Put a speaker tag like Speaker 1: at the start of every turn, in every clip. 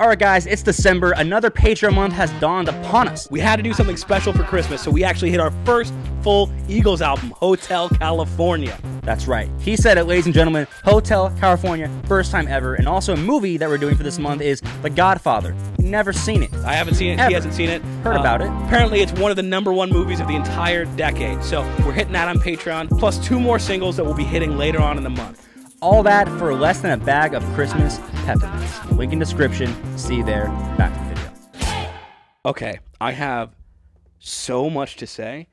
Speaker 1: Alright guys, it's December. Another Patreon month has dawned upon us.
Speaker 2: We had to do something special for Christmas, so we actually hit our first full Eagles album, Hotel California.
Speaker 1: That's right. He said it, ladies and gentlemen. Hotel California, first time ever. And also a movie that we're doing for this month is The Godfather. Never seen it.
Speaker 2: I haven't seen it.
Speaker 1: Ever.
Speaker 2: He hasn't seen it.
Speaker 1: Heard about it.
Speaker 2: Apparently, it's one of the #1 movies of the entire decade. So we're hitting that on Patreon, plus 2 more singles that we'll be hitting later on in the month.
Speaker 1: All that for less than a bag of Christmas peppermints. Link in description. See you there. Back to the video.
Speaker 2: Okay, I have so much to say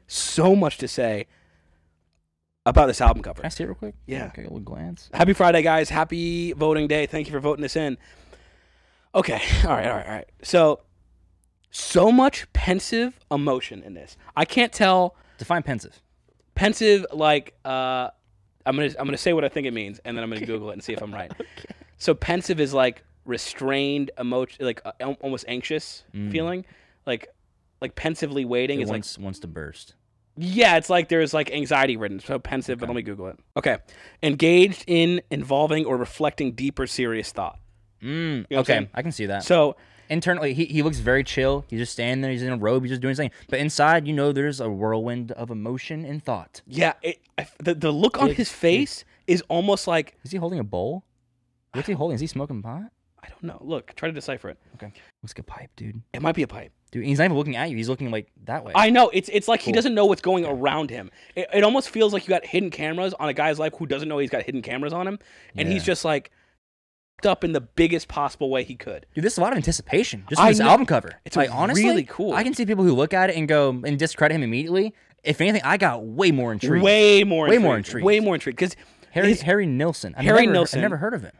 Speaker 2: about this album cover.
Speaker 1: Can I see it real quick?
Speaker 2: Yeah.
Speaker 1: Okay, a little glance.
Speaker 2: Happy Friday, guys. Happy voting day. Thank you for voting us in. Okay, all right. So much pensive emotion in this. I can't tell.
Speaker 1: Define pensive.
Speaker 2: Pensive, like, I'm gonna say what I think it means, and then I'm gonna Google it and see if I'm right. Okay. So pensive is like restrained emotion, like almost anxious feeling, like pensively waiting.
Speaker 1: It
Speaker 2: is
Speaker 1: wants to burst.
Speaker 2: Yeah, it's like there's like anxiety written. So pensive, okay. But let me Google it. Okay, engaged in, involving, or reflecting deep or serious thought. You know
Speaker 1: okay, I can see that.
Speaker 2: So
Speaker 1: internally, he looks very chill. He's just standing there. He's in a robe. He's just doing something. But inside, you know, there's a whirlwind of emotion and thought.
Speaker 2: Yeah, the look on his face is almost like...
Speaker 1: Is he holding a bowl? What's he holding? Is he smoking pot?
Speaker 2: I don't know. Look, try to decipher it.
Speaker 1: Okay. Looks like a pipe, dude.
Speaker 2: It might be a pipe.
Speaker 1: Dude, he's not even looking at you. He's looking like that way.
Speaker 2: I know. It's like he doesn't know what's going around him. It almost feels like you got hidden cameras on a guy's life who doesn't know he's got hidden cameras on him. And he's just like... up in the biggest possible way he could.
Speaker 1: Dude, there's a lot of anticipation just for this album cover.
Speaker 2: It's
Speaker 1: like, honestly,
Speaker 2: really cool.
Speaker 1: I can see people who look at it and go and discredit him immediately. If anything, I got way more intrigued.
Speaker 2: Way more intrigued.
Speaker 1: Because Harry Nilsson. I've never heard of him.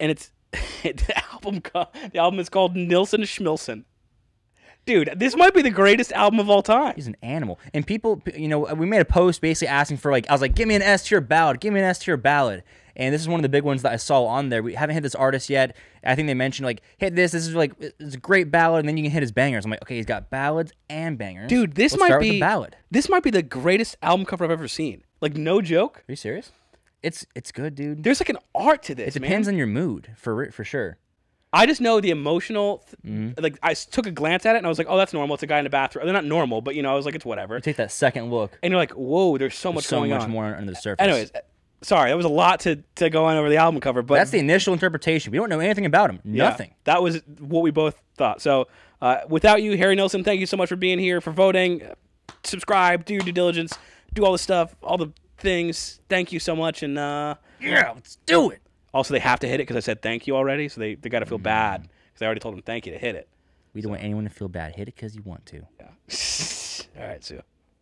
Speaker 2: The album is called Nilsson Schmilsson. Dude, this might be the greatest album of all time.
Speaker 1: He's an animal. And people, you know, we made a post basically asking for, like, I was like, give me an S tier ballad. Give me an S tier ballad. And this is one of the big ones that I saw on there. We haven't hit this artist yet. I think they mentioned, like, hit this. This is, like, it's a great ballad, and then you can hit his bangers. I'm like, okay, he's got ballads and bangers.
Speaker 2: Dude, this might be the greatest album cover I've ever seen. Like, no joke.
Speaker 1: Are you serious? It's good, dude.
Speaker 2: There's, like, an art to this,
Speaker 1: It depends on your mood, for sure.
Speaker 2: I just know the emotional, like, I took a glance at it, and I was like, oh, that's normal. It's a guy in a bathroom. They're not normal, but, you know, I was like, it's whatever.
Speaker 1: You take that second look.
Speaker 2: And you're like, whoa, there's so much going on.
Speaker 1: So much more under the surface.
Speaker 2: Anyways, sorry, that was a lot to go on over the album cover. But
Speaker 1: that's the initial interpretation. We don't know anything about him. Nothing.
Speaker 2: Yeah, that was what we both thought. So, without you, Harry Nilsson, thank you so much for being here, for voting. Subscribe, do your due diligence, do all the stuff, all the things. Thank you so much. And,
Speaker 1: yeah, let's do it.
Speaker 2: Also, they have to hit it because I said thank you already, so they got to feel bad. Because I already told them thank you to hit it.
Speaker 1: We don't want anyone to feel bad. Hit it because you want to.
Speaker 2: Yeah. All right, Sue.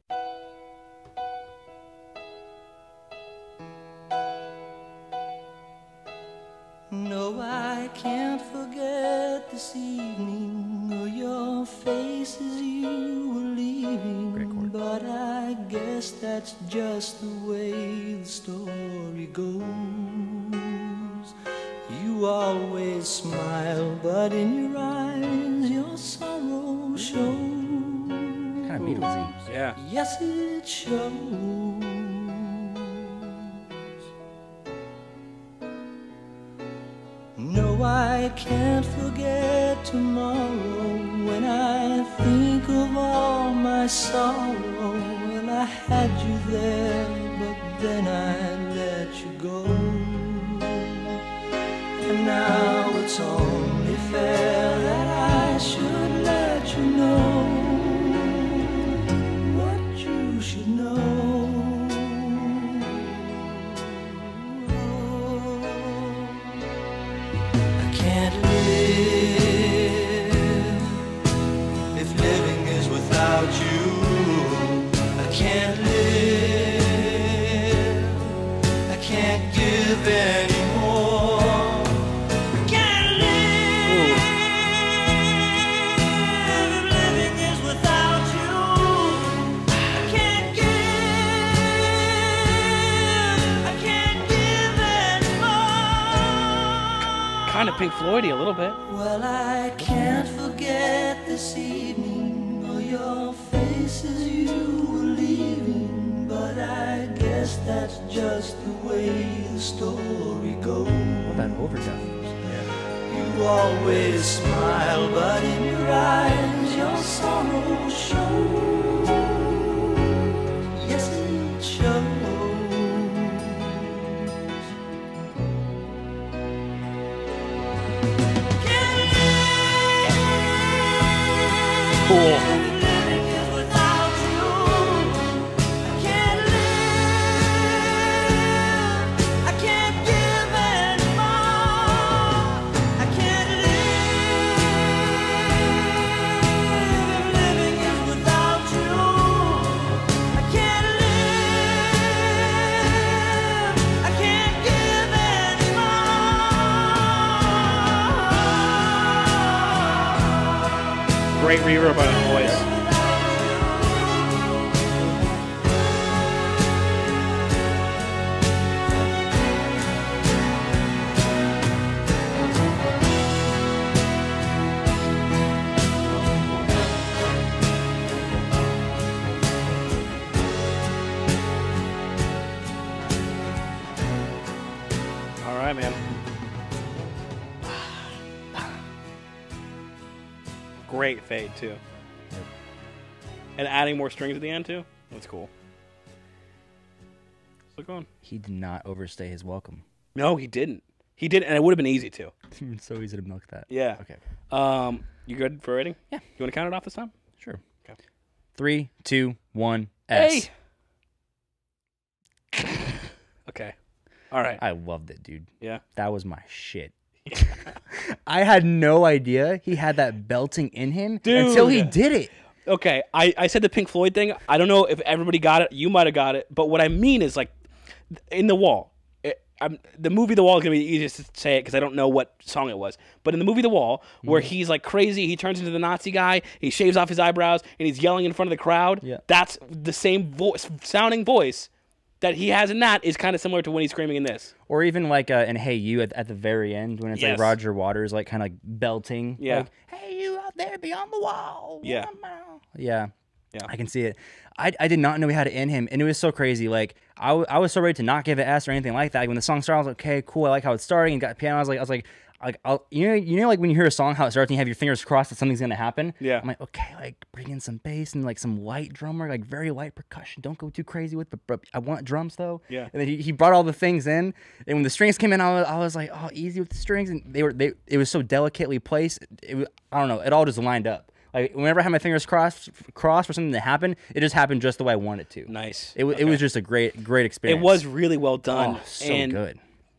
Speaker 3: No, I can't forget this evening or your face as you were leaving. But I guess that's just the way the story goes. You always smile, but in your eyes your sorrow shows.
Speaker 1: Kind of Beatles-y.
Speaker 2: Yeah.
Speaker 3: Yes, it shows. No, I can't forget tomorrow when I think of all my sorrow. Well, I had you there, but then I let you go. And now it's only fair that I should let you know what you should know. I can't live if living is without you. I can't live, I can't give anymore.
Speaker 2: Kind of Pink Floyd-y a little bit.
Speaker 3: Well, I can't forget this evening or your face as you were leaving, but I guess that's just the way the story goes.
Speaker 1: What about overdubs?
Speaker 3: You You always smile, but in your eyes your sorrow shows. Yes, it shows.
Speaker 2: Cool. Great reverb on his voice. All right, man. Great fade too. And adding more strings at the end too. That's cool. Still going.
Speaker 1: He did not overstay his welcome.
Speaker 2: No, he didn't. He didn't, and it would have been easy to.
Speaker 1: It's so easy to milk that.
Speaker 2: Yeah.
Speaker 1: Okay.
Speaker 2: You good for rating?
Speaker 1: Yeah.
Speaker 2: You want to count it off this time?
Speaker 1: Sure.
Speaker 2: Okay.
Speaker 1: 3, 2, 1. S.
Speaker 2: Hey. Okay. All right.
Speaker 1: I loved it, dude.
Speaker 2: Yeah.
Speaker 1: That was my shit. I had no idea he had that belting in him until he
Speaker 2: Dude.
Speaker 1: did it.
Speaker 2: Okay. I said the Pink Floyd thing. I don't know if everybody got it. You might have got it. But what I mean is, like, in The Wall. The movie The Wall is going to be the easiest to say it because I don't know what song it was. But in the movie The Wall, where he's like crazy, he turns into the Nazi guy, he shaves off his eyebrows, and he's yelling in front of the crowd.
Speaker 1: Yeah.
Speaker 2: That's the same sounding voice that he has in that is kind of similar to when he's screaming in this.
Speaker 1: Or even like in Hey You at the very end when it's
Speaker 2: Yes.
Speaker 1: like Roger Waters like kind of like belting.
Speaker 2: Yeah.
Speaker 1: Like, hey, you out there beyond the wall.
Speaker 2: Yeah.
Speaker 1: Yeah.
Speaker 2: Yeah.
Speaker 1: I can see it. I did not know he had it in him, and it was so crazy. Like I was so ready to not give it S or anything like that. When the song started, I was like, okay, cool. I like how it's starting and got piano. I was like, you know, like when you hear a song, how it starts and you have your fingers crossed that something's gonna happen.
Speaker 2: Yeah.
Speaker 1: I'm like, okay, like bring in some bass and like some light drummer, like very light percussion. Don't go too crazy with, but I want drums though.
Speaker 2: Yeah.
Speaker 1: And then he brought all the things in, and when the strings came in, I was like, oh, easy with the strings, and it was so delicately placed. I don't know, it all just lined up. Like whenever I had my fingers crossed for something to happen, it just happened just the way I wanted it to.
Speaker 2: Nice.
Speaker 1: It was just a great experience.
Speaker 2: It was really well done.
Speaker 1: Oh, so
Speaker 2: and,
Speaker 1: good.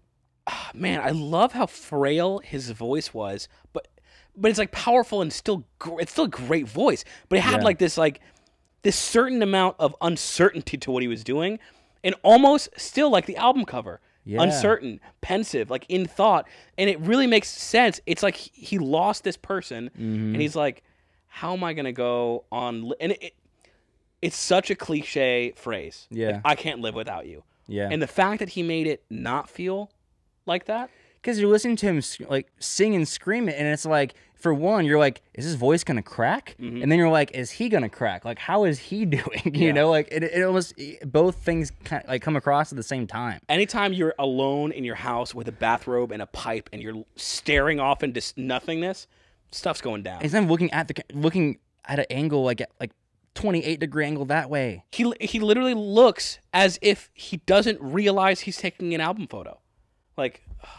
Speaker 2: Man, I love how frail his voice was, but it's like powerful and still it's still a great voice. But it had
Speaker 1: Yeah.
Speaker 2: like this certain amount of uncertainty to what he was doing, and almost still like the album cover.
Speaker 1: Yeah.
Speaker 2: Uncertain, pensive, like in thought, and it really makes sense. It's like he lost this person, and he's like, how am I going to go on? And it's such a cliche phrase.
Speaker 1: Yeah.
Speaker 2: Like, I can't live without you.
Speaker 1: Yeah.
Speaker 2: And the fact that he made it not feel like that.
Speaker 1: Because you're listening to him like sing and scream it, and it's like, for one, you're like, is his voice gonna crack? And then you're like, is he gonna crack? Like, how is he doing? You
Speaker 2: Yeah.
Speaker 1: know, like it almost both things kind of, like come across at the same time.
Speaker 2: Anytime you're alone in your house with a bathrobe and a pipe and you're staring off into nothingness, stuff's going down.
Speaker 1: And then looking at an angle like 28-degree angle that way.
Speaker 2: He literally looks as if he doesn't realize he's taking an album photo. Like,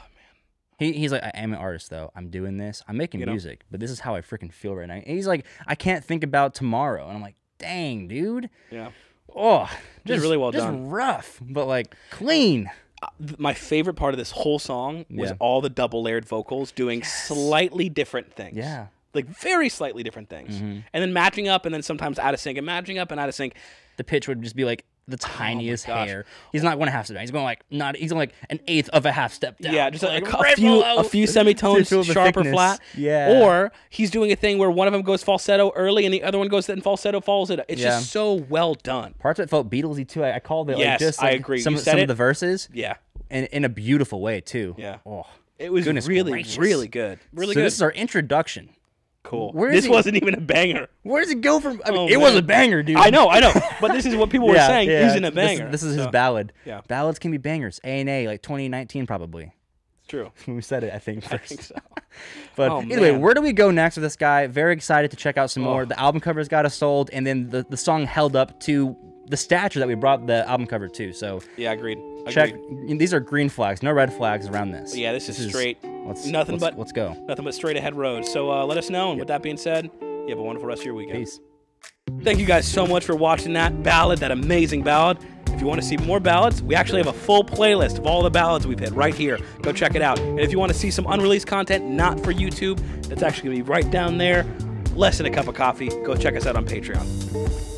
Speaker 1: He's like, I am an artist though. I'm doing this. I'm making
Speaker 2: You know?
Speaker 1: music, but this is how I freaking feel right now. And he's like, I can't think about tomorrow. And I'm like, dang, dude.
Speaker 2: yeah.
Speaker 1: Oh, just
Speaker 2: really well
Speaker 1: just
Speaker 2: done.
Speaker 1: rough, but like clean.
Speaker 2: My favorite part of this whole song was
Speaker 1: Yeah.
Speaker 2: all the double layered vocals doing slightly different things.
Speaker 1: Yeah.
Speaker 2: Like very slightly different things. And then matching up and then sometimes out of sync and matching up and out of sync.
Speaker 1: The pitch would just be like the tiniest
Speaker 2: gosh.
Speaker 1: hair. He's not going a half step down. He's going he's going like an eighth of a half step down.
Speaker 2: Yeah, just like a
Speaker 1: right
Speaker 2: few
Speaker 1: below.
Speaker 2: semitones
Speaker 1: To feel the
Speaker 2: sharp or
Speaker 1: thickness.
Speaker 2: flat.
Speaker 1: Yeah.
Speaker 2: Or he's doing a thing where one of them goes falsetto early and the other one goes then falsetto follows it. It's
Speaker 1: Yeah.
Speaker 2: just so well done.
Speaker 1: Parts of it felt Beatlesy too. I called it
Speaker 2: Yes,
Speaker 1: like just
Speaker 2: I
Speaker 1: like
Speaker 2: agree.
Speaker 1: some
Speaker 2: You said
Speaker 1: some
Speaker 2: it.
Speaker 1: of the verses
Speaker 2: Yeah.
Speaker 1: and in a beautiful way too.
Speaker 2: Yeah.
Speaker 1: Oh.
Speaker 2: It was
Speaker 1: Goodness
Speaker 2: really,
Speaker 1: gracious.
Speaker 2: really good. Really
Speaker 1: So
Speaker 2: good.
Speaker 1: this is our introduction.
Speaker 2: Cool.
Speaker 1: Where is
Speaker 2: This
Speaker 1: he-
Speaker 2: wasn't even a banger.
Speaker 1: Where does it go from? I mean,
Speaker 2: Oh,
Speaker 1: it was
Speaker 2: man.
Speaker 1: a banger, dude.
Speaker 2: I know. But this is what people were saying isn't a banger.
Speaker 1: This is his
Speaker 2: So,
Speaker 1: ballad.
Speaker 2: Yeah.
Speaker 1: Ballads can be bangers. A&A, like 2019 probably.
Speaker 2: True.
Speaker 1: We said it, I think, first.
Speaker 2: I think so.
Speaker 1: But
Speaker 2: Oh,
Speaker 1: anyway,
Speaker 2: man.
Speaker 1: where do we go next with this guy? Very excited to check out some more. The album covers got us sold, and then the song held up to the stature that we brought the album cover to. So
Speaker 2: Yeah, agreed.
Speaker 1: check. These are green flags, no red flags around this.
Speaker 2: Yeah, this is straight.
Speaker 1: Let's go.
Speaker 2: Nothing but straight ahead road. So let us know. And with that being said, you have a wonderful rest of your weekend.
Speaker 1: Peace.
Speaker 2: Thank you guys so much for watching that ballad, that amazing ballad. If you want to see more ballads, we actually have a full playlist of all the ballads we've hit right here. Go check it out. And if you want to see some unreleased content not for YouTube, that's actually going to be right down there. Less than a cup of coffee. Go check us out on Patreon.